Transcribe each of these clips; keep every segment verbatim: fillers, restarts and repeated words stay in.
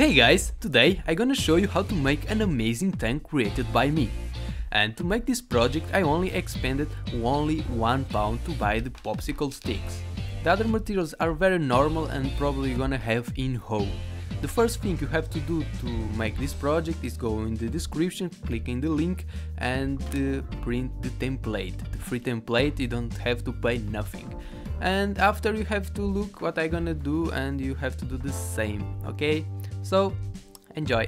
Hey guys, today I'm gonna show you how to make an amazing tank created by me. And to make this project I only expended only one pound to buy the popsicle sticks. The other materials are very normal and probably gonna have in home. The first thing you have to do to make this project is go in the description, click in the link and uh, print the template. The free template, you don't have to pay nothing. And after you have to look what I'm gonna do and you have to do the same, okay? So, enjoy!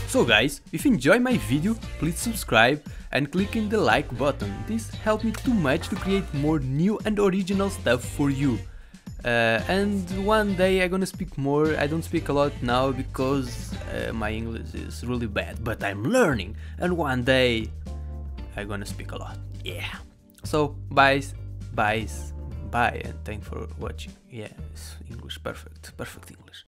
So guys, if you enjoy my video, please subscribe and click in the like button. This helps me too much to create more new and original stuff for you. Uh, and one day I'm gonna speak more. I don't speak a lot now because uh, my English is really bad, but I'm learning, and one day I'm gonna speak a lot. Yeah. So bye, bye, bye, and thanks for watching. Yeah, it's English perfect, perfect English.